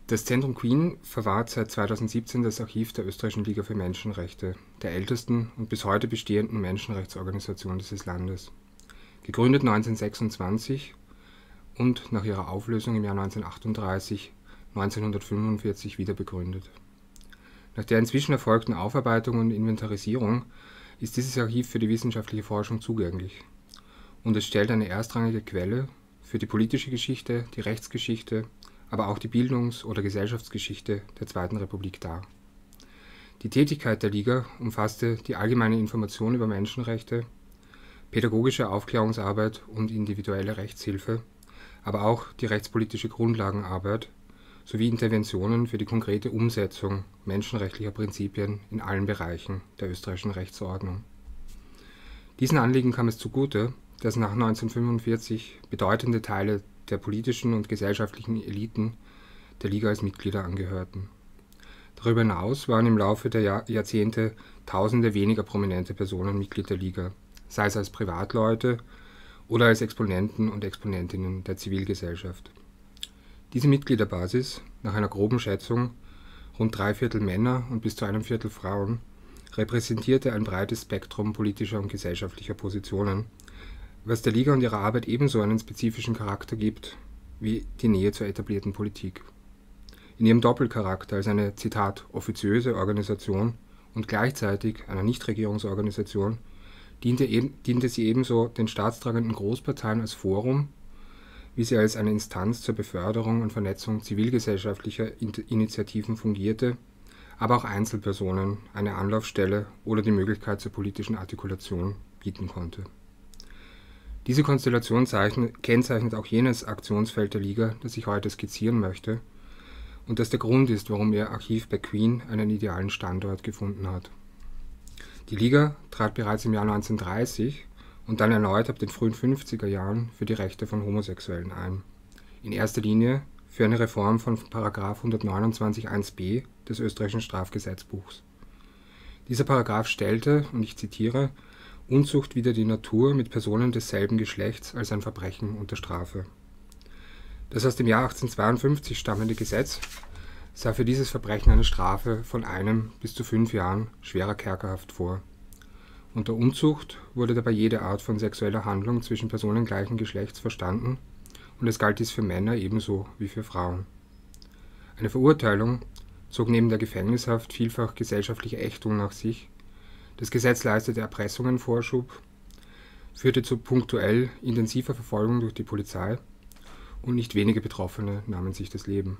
Das Zentrum Queen verwahrt seit 2017 das Archiv der Österreichischen Liga für Menschenrechte, der ältesten und bis heute bestehenden Menschenrechtsorganisation dieses Landes. Gegründet 1926 und nach ihrer Auflösung im Jahr 1938, 1945 wieder begründet. Nach der inzwischen erfolgten Aufarbeitung und Inventarisierung ist dieses Archiv für die wissenschaftliche Forschung zugänglich und es stellt eine erstrangige Quelle für die politische Geschichte, die Rechtsgeschichte, aber auch die Bildungs- oder Gesellschaftsgeschichte der Zweiten Republik dar. Die Tätigkeit der Liga umfasste die allgemeine Information über Menschenrechte, pädagogische Aufklärungsarbeit und individuelle Rechtshilfe, aber auch die rechtspolitische Grundlagenarbeit sowie Interventionen für die konkrete Umsetzung menschenrechtlicher Prinzipien in allen Bereichen der österreichischen Rechtsordnung. Diesen Anliegen kam es zugute, dass nach 1945 bedeutende Teile der politischen und gesellschaftlichen Eliten der Liga als Mitglieder angehörten. Darüber hinaus waren im Laufe der Jahrzehnte Tausende weniger prominente Personen Mitglied der Liga, sei es als Privatleute oder als Exponenten und Exponentinnen der Zivilgesellschaft. Diese Mitgliederbasis, nach einer groben Schätzung rund 3/4 Männer und bis zu 1/4 Frauen, repräsentierte ein breites Spektrum politischer und gesellschaftlicher Positionen, was der Liga und ihrer Arbeit ebenso einen spezifischen Charakter gibt wie die Nähe zur etablierten Politik. In ihrem Doppelcharakter als eine, Zitat, offiziöse Organisation und gleichzeitig einer Nichtregierungsorganisation diente sie ebenso den staatstragenden Großparteien als Forum, wie sie als eine Instanz zur Beförderung und Vernetzung zivilgesellschaftlicher Initiativen fungierte, aber auch Einzelpersonen eine Anlaufstelle oder die Möglichkeit zur politischen Artikulation bieten konnte. Diese Konstellation kennzeichnet auch jenes Aktionsfeld der Liga, das ich heute skizzieren möchte und das der Grund ist, warum ihr Archiv bei Queen einen idealen Standort gefunden hat. Die Liga trat bereits im Jahr 1930 und dann erneut ab den frühen 50er Jahren für die Rechte von Homosexuellen ein. In erster Linie für eine Reform von § 129 1b des österreichischen Strafgesetzbuchs. Dieser Paragraph stellte, und ich zitiere, Unzucht wider die Natur mit Personen desselben Geschlechts als ein Verbrechen unter Strafe. Das aus dem Jahr 1852 stammende Gesetz sah für dieses Verbrechen eine Strafe von 1 bis zu 5 Jahren schwerer Kerkerhaft vor. Unter Unzucht wurde dabei jede Art von sexueller Handlung zwischen Personen gleichen Geschlechts verstanden und es galt dies für Männer ebenso wie für Frauen. Eine Verurteilung zog neben der Gefängnishaft vielfach gesellschaftliche Ächtung nach sich. Das Gesetz leistete Erpressungen Vorschub, führte zu punktuell intensiver Verfolgung durch die Polizei und nicht wenige Betroffene nahmen sich das Leben.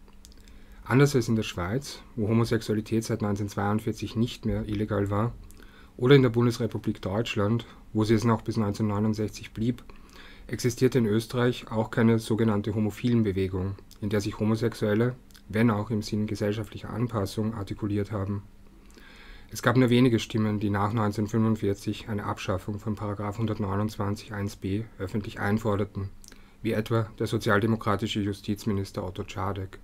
Anders als in der Schweiz, wo Homosexualität seit 1942 nicht mehr illegal war, oder in der Bundesrepublik Deutschland, wo sie es noch bis 1969 blieb, existierte in Österreich auch keine sogenannte Homophilenbewegung, in der sich Homosexuelle, wenn auch im Sinn gesellschaftlicher Anpassung, artikuliert haben. Es gab nur wenige Stimmen, die nach 1945 eine Abschaffung von § 129 1b öffentlich einforderten, wie etwa der sozialdemokratische Justizminister Otto Czarnek.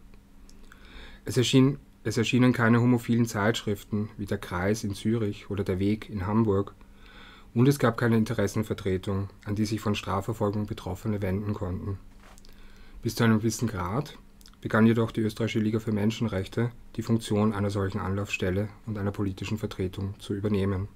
Es erschienen keine homophilen Zeitschriften wie der Kreis in Zürich oder der Weg in Hamburg und es gab keine Interessenvertretung, an die sich von Strafverfolgung Betroffene wenden konnten. Bis zu einem gewissen Grad begann jedoch die Österreichische Liga für Menschenrechte, die Funktion einer solchen Anlaufstelle und einer politischen Vertretung zu übernehmen.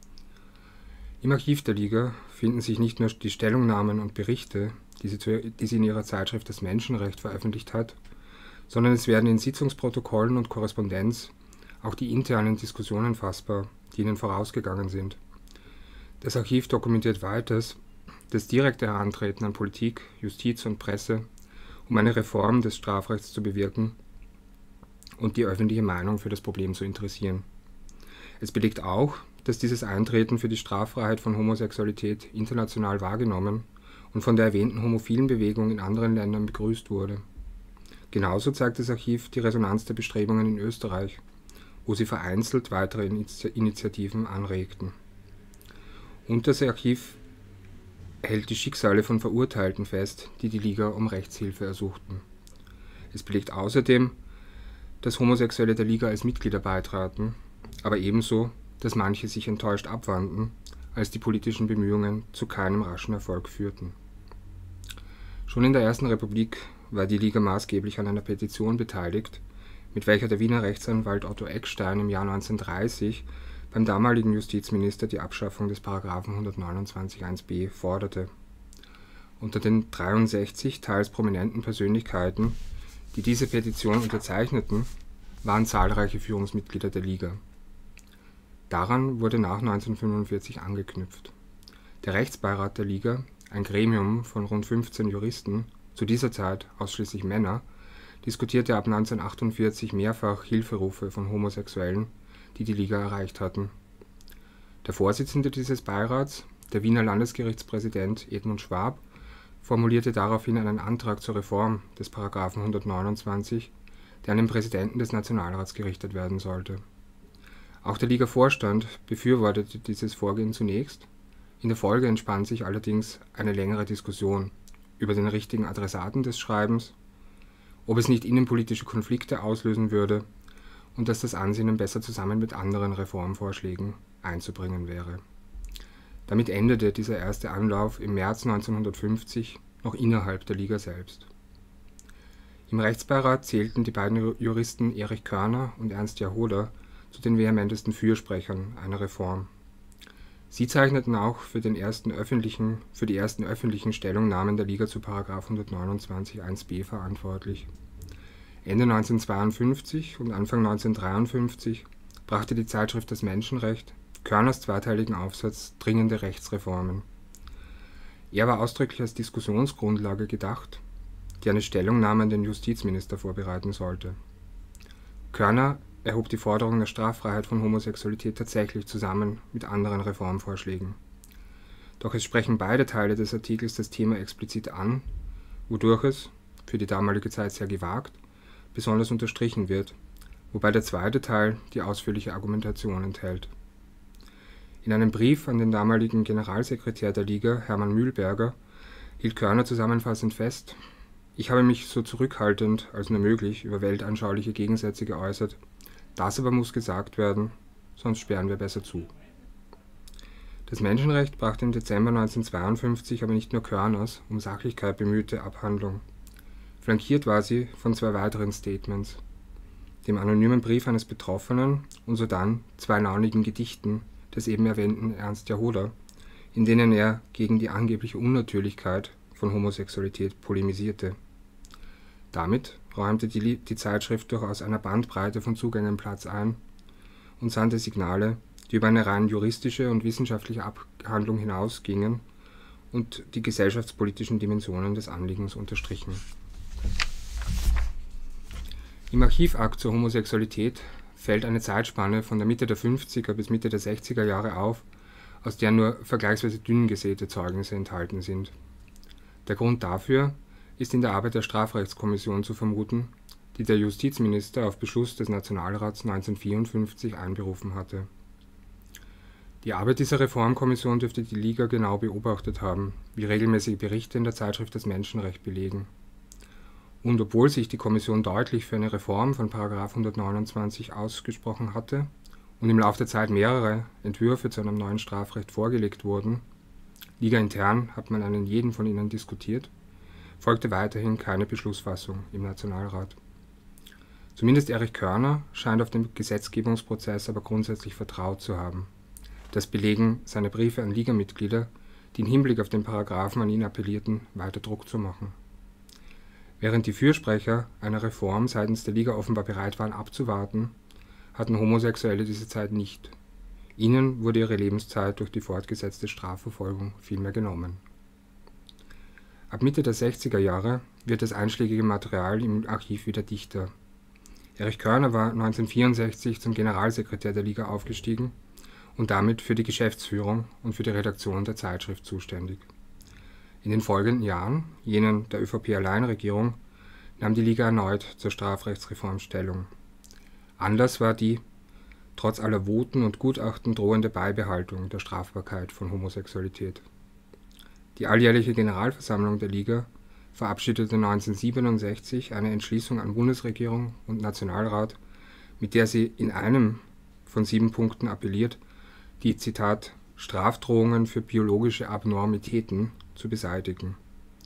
Im Archiv der Liga finden sich nicht nur die Stellungnahmen und Berichte, die sie in ihrer Zeitschrift Das Menschenrecht veröffentlicht hat, sondern es werden in Sitzungsprotokollen und Korrespondenz auch die internen Diskussionen fassbar, die ihnen vorausgegangen sind. Das Archiv dokumentiert weiters das direkte Herantreten an Politik, Justiz und Presse, um eine Reform des Strafrechts zu bewirken und die öffentliche Meinung für das Problem zu interessieren. Es belegt auch, dass dieses Eintreten für die Straffreiheit von Homosexualität international wahrgenommen und von der erwähnten homophilen Bewegung in anderen Ländern begrüßt wurde. Genauso zeigt das Archiv die Resonanz der Bestrebungen in Österreich, wo sie vereinzelt weitere Initiativen anregten. Und das Archiv hält die Schicksale von Verurteilten fest, die die Liga um Rechtshilfe ersuchten. Es belegt außerdem, dass Homosexuelle der Liga als Mitglieder beitraten, aber ebenso, dass manche sich enttäuscht abwandten, als die politischen Bemühungen zu keinem raschen Erfolg führten. Schon in der Ersten Republik war die Liga maßgeblich an einer Petition beteiligt, mit welcher der Wiener Rechtsanwalt Otto Eckstein im Jahr 1930 beim damaligen Justizminister die Abschaffung des Paragraphen 129 1b forderte. Unter den 63 teils prominenten Persönlichkeiten, die diese Petition unterzeichneten, waren zahlreiche Führungsmitglieder der Liga. Daran wurde nach 1945 angeknüpft. Der Rechtsbeirat der Liga, ein Gremium von rund 15 Juristen, zu dieser Zeit ausschließlich Männer, diskutierte ab 1948 mehrfach Hilferufe von Homosexuellen, die die Liga erreicht hatten. Der Vorsitzende dieses Beirats, der Wiener Landesgerichtspräsident Edmund Schwab, formulierte daraufhin einen Antrag zur Reform des Paragraphen 129, der an den Präsidenten des Nationalrats gerichtet werden sollte. Auch der Liga-Vorstand befürwortete dieses Vorgehen zunächst. In der Folge entspann sich allerdings eine längere Diskussion über den richtigen Adressaten des Schreibens, ob es nicht innenpolitische Konflikte auslösen würde und dass das Ansinnen besser zusammen mit anderen Reformvorschlägen einzubringen wäre. Damit endete dieser erste Anlauf im März 1950 noch innerhalb der Liga selbst. Im Rechtsbeirat zählten die beiden Juristen Erich Körner und Ernst Jahoder zu den vehementesten Fürsprechern einer Reform. Sie zeichneten auch für die ersten öffentlichen Stellungnahmen der Liga zu § 129 1b verantwortlich. Ende 1952 und Anfang 1953 brachte die Zeitschrift Das Menschenrecht Körners zweiteiligen Aufsatz Dringende Rechtsreformen. Er war ausdrücklich als Diskussionsgrundlage gedacht, die eine Stellungnahme an den Justizminister vorbereiten sollte. Körner erhob die Forderung der Straffreiheit von Homosexualität tatsächlich zusammen mit anderen Reformvorschlägen. Doch es sprechen beide Teile des Artikels das Thema explizit an, wodurch es, für die damalige Zeit sehr gewagt, besonders unterstrichen wird, wobei der zweite Teil die ausführliche Argumentation enthält. In einem Brief an den damaligen Generalsekretär der Liga, Hermann Mühlberger, hielt Körner zusammenfassend fest: Ich habe mich so zurückhaltend als nur möglich über weltanschauliche Gegensätze geäußert. Das aber muss gesagt werden, sonst sperren wir besser zu. Das Menschenrecht brachte im Dezember 1952 aber nicht nur Körners um Sachlichkeit bemühte Abhandlung. Flankiert war sie von zwei weiteren Statements: dem anonymen Brief eines Betroffenen und sodann zwei launigen Gedichten des eben erwähnten Ernst Jahoder, in denen er gegen die angebliche Unnatürlichkeit von Homosexualität polemisierte. Damit räumte die Zeitschrift durchaus einer Bandbreite von Zugängen Platz ein und sandte Signale, die über eine rein juristische und wissenschaftliche Abhandlung hinausgingen und die gesellschaftspolitischen Dimensionen des Anliegens unterstrichen. Im Archivakt zur Homosexualität fällt eine Zeitspanne von der Mitte der 50er bis Mitte der 60er Jahre auf, aus der nur vergleichsweise dünn gesäte Zeugnisse enthalten sind. Der Grund dafür ist in der Arbeit der Strafrechtskommission zu vermuten, die der Justizminister auf Beschluss des Nationalrats 1954 einberufen hatte. Die Arbeit dieser Reformkommission dürfte die Liga genau beobachtet haben, wie regelmäßige Berichte in der Zeitschrift Das Menschenrecht belegen. Und obwohl sich die Kommission deutlich für eine Reform von § 129 ausgesprochen hatte und im Laufe der Zeit mehrere Entwürfe zu einem neuen Strafrecht vorgelegt wurden, ligaintern hat man einen jeden von ihnen diskutiert, folgte weiterhin keine Beschlussfassung im Nationalrat. Zumindest Erich Körner scheint auf den Gesetzgebungsprozess aber grundsätzlich vertraut zu haben. Das belegen seine Briefe an Ligamitglieder, die im Hinblick auf den Paragraphen an ihn appellierten, weiter Druck zu machen. Während die Fürsprecher einer Reform seitens der Liga offenbar bereit waren abzuwarten, hatten Homosexuelle diese Zeit nicht. Ihnen wurde ihre Lebenszeit durch die fortgesetzte Strafverfolgung vielmehr genommen. Ab Mitte der 60er Jahre wird das einschlägige Material im Archiv wieder dichter. Erich Körner war 1964 zum Generalsekretär der Liga aufgestiegen und damit für die Geschäftsführung und für die Redaktion der Zeitschrift zuständig. In den folgenden Jahren, jenen der ÖVP-Alleinregierung, nahm die Liga erneut zur Strafrechtsreform Stellung. Anlass war die, trotz aller Voten und Gutachten drohende Beibehaltung der Strafbarkeit von Homosexualität. Die alljährliche Generalversammlung der Liga verabschiedete 1967 eine Entschließung an Bundesregierung und Nationalrat, mit der sie in einem von 7 Punkten appelliert, die, Zitat, Strafdrohungen für biologische Abnormitäten zu beseitigen.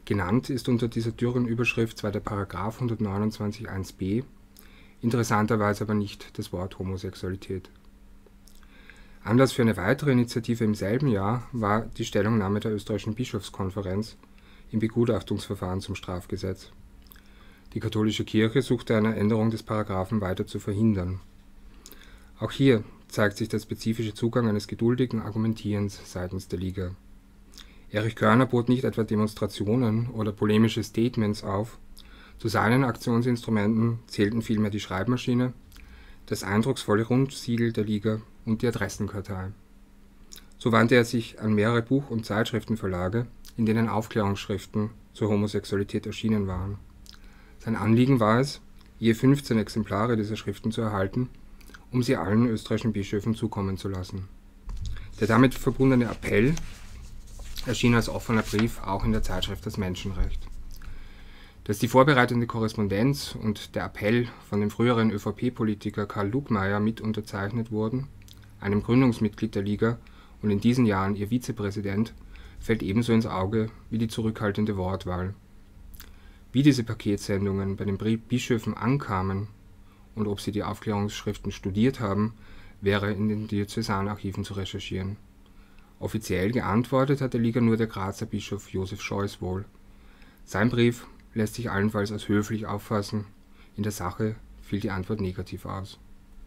Genannt ist unter dieser dürren Überschrift zwar der Paragraph 129 1b, interessanterweise aber nicht das Wort Homosexualität. Anlass für eine weitere Initiative im selben Jahr war die Stellungnahme der österreichischen Bischofskonferenz im Begutachtungsverfahren zum Strafgesetz. Die katholische Kirche suchte eine Änderung des Paragraphen weiter zu verhindern. Auch hier zeigt sich der spezifische Zugang eines geduldigen Argumentierens seitens der Liga. Erich Körner bot nicht etwa Demonstrationen oder polemische Statements auf, zu seinen Aktionsinstrumenten zählten vielmehr die Schreibmaschine, das eindrucksvolle Rundsiegel der Liga und die Adressenkartei. So wandte er sich an mehrere Buch- und Zeitschriftenverlage, in denen Aufklärungsschriften zur Homosexualität erschienen waren. Sein Anliegen war es, je 15 Exemplare dieser Schriften zu erhalten, um sie allen österreichischen Bischöfen zukommen zu lassen. Der damit verbundene Appell erschien als offener Brief auch in der Zeitschrift Das Menschenrecht. Dass die vorbereitende Korrespondenz und der Appell von dem früheren ÖVP-Politiker Karl Lugmeier mit unterzeichnet wurden, einem Gründungsmitglied der Liga und in diesen Jahren ihr Vizepräsident, fällt ebenso ins Auge wie die zurückhaltende Wortwahl. Wie diese Paketsendungen bei den Bischöfen ankamen und ob sie die Aufklärungsschriften studiert haben, wäre in den Diözesanarchiven zu recherchieren. Offiziell geantwortet hat der Liga nur der Grazer Bischof Josef Scheuswohl. Sein Brief lässt sich allenfalls als höflich auffassen, in der Sache fiel die Antwort negativ aus.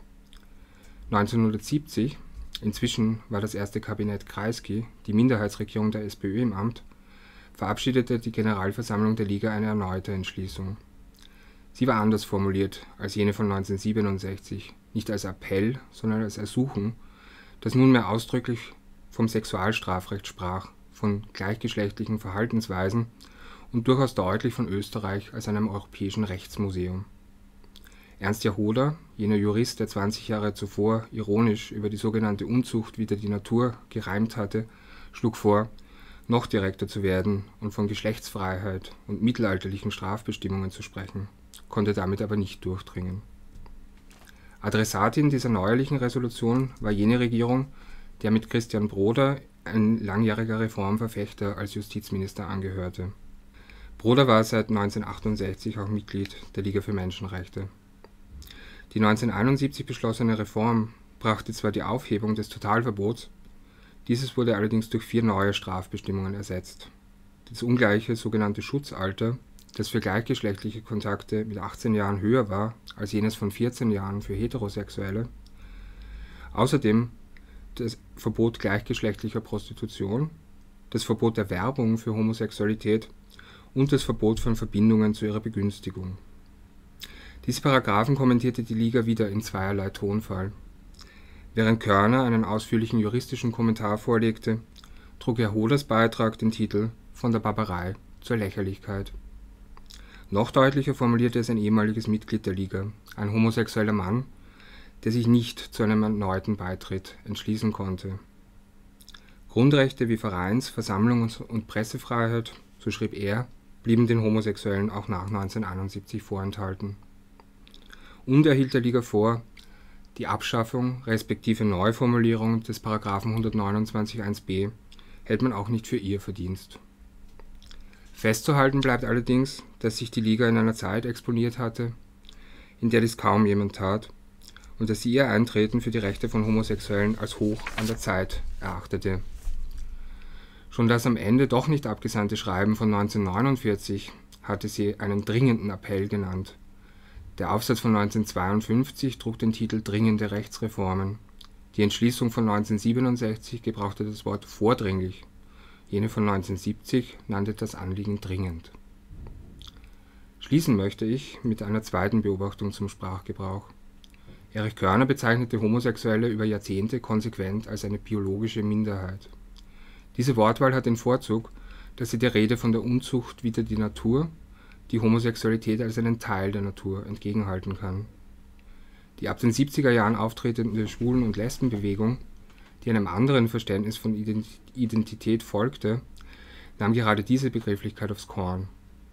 1970, inzwischen war das erste Kabinett Kreisky, die Minderheitsregierung der SPÖ im Amt, verabschiedete die Generalversammlung der Liga eine erneute Entschließung. Sie war anders formuliert als jene von 1967, nicht als Appell, sondern als Ersuchen, das nunmehr ausdrücklich vom Sexualstrafrecht sprach, von gleichgeschlechtlichen Verhaltensweisen und durchaus deutlich von Österreich als einem europäischen Rechtsmuseum. Ernst Jahoder, jener Jurist, der 20 Jahre zuvor ironisch über die sogenannte Unzucht wider die Natur gereimt hatte, schlug vor, noch direkter zu werden und von Geschlechtsfreiheit und mittelalterlichen Strafbestimmungen zu sprechen, konnte damit aber nicht durchdringen. Adressatin dieser neuerlichen Resolution war jene Regierung, der mit Christian Broda ein langjähriger Reformverfechter als Justizminister angehörte. Broda war seit 1968 auch Mitglied der Liga für Menschenrechte. Die 1971 beschlossene Reform brachte zwar die Aufhebung des Totalverbots, dieses wurde allerdings durch 4 neue Strafbestimmungen ersetzt. Das ungleiche sogenannte Schutzalter, das für gleichgeschlechtliche Kontakte mit 18 Jahren höher war als jenes von 14 Jahren für Heterosexuelle. Außerdem das Verbot gleichgeschlechtlicher Prostitution, das Verbot der Werbung für Homosexualität und das Verbot von Verbindungen zu ihrer Begünstigung. Diese Paragraphen kommentierte die Liga wieder in zweierlei Tonfall. Während Körner einen ausführlichen juristischen Kommentar vorlegte, trug Jahoders Beitrag den Titel »Von der Barbarei zur Lächerlichkeit«. Noch deutlicher formulierte es ein ehemaliges Mitglied der Liga, ein homosexueller Mann, der sich nicht zu einem erneuten Beitritt entschließen konnte. Grundrechte wie Vereins-, Versammlungs- und Pressefreiheit, so schrieb er, blieben den Homosexuellen auch nach 1971 vorenthalten. Und er hielt der Liga vor, die Abschaffung respektive Neuformulierung des Paragraphen 129 1b hält man auch nicht für ihr Verdienst. Festzuhalten bleibt allerdings, dass sich die Liga in einer Zeit exponiert hatte, in der dies kaum jemand tat, und dass sie ihr Eintreten für die Rechte von Homosexuellen als hoch an der Zeit erachtete. Schon das am Ende doch nicht abgesandte Schreiben von 1949 hatte sie einen dringenden Appell genannt. Der Aufsatz von 1952 trug den Titel »Dringende Rechtsreformen«. Die Entschließung von 1967 gebrauchte das Wort »vordringlich«. Jene von 1970 nannte das Anliegen »dringend«. Schließen möchte ich mit einer zweiten Beobachtung zum Sprachgebrauch. Erich Körner bezeichnete Homosexuelle über Jahrzehnte konsequent als eine biologische Minderheit. Diese Wortwahl hat den Vorzug, dass sie der Rede von der Unzucht wider die Natur, die Homosexualität als einen Teil der Natur entgegenhalten kann. Die ab den 70er Jahren auftretende Schwulen- und Lesbenbewegung, die einem anderen Verständnis von Identität folgte, nahm gerade diese Begrifflichkeit aufs Korn.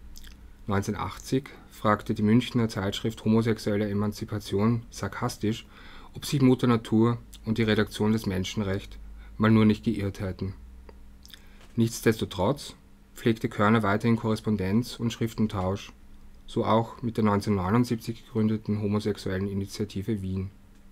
1980 fragte die Münchner Zeitschrift Homosexuelle Emanzipation sarkastisch, ob sich Mutter Natur und die Redaktion des Menschenrecht mal nur nicht geirrt hätten. Nichtsdestotrotz pflegte Körner weiterhin Korrespondenz und Schriftentausch, so auch mit der 1979 gegründeten Homosexuellen Initiative Wien.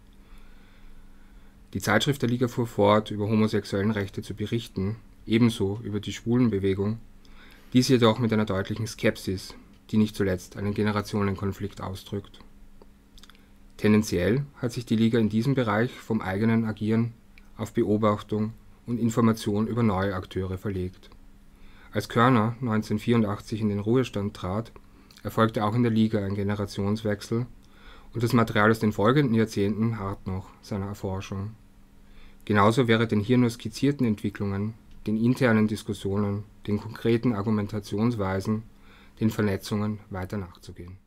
Die Zeitschrift der Liga fuhr fort, über Homosexuellenrechte zu berichten, ebenso über die Schwulenbewegung, dies jedoch mit einer deutlichen Skepsis, die nicht zuletzt einen Generationenkonflikt ausdrückt. Tendenziell hat sich die Liga in diesem Bereich vom eigenen Agieren auf Beobachtung und Information über neue Akteure verlegt. Als Körner 1984 in den Ruhestand trat, erfolgte auch in der Liga ein Generationswechsel und das Material aus den folgenden Jahrzehnten harrt noch seiner Erforschung. Genauso wäre den hier nur skizzierten Entwicklungen, den internen Diskussionen, den konkreten Argumentationsweisen, den Vernetzungen weiter nachzugehen.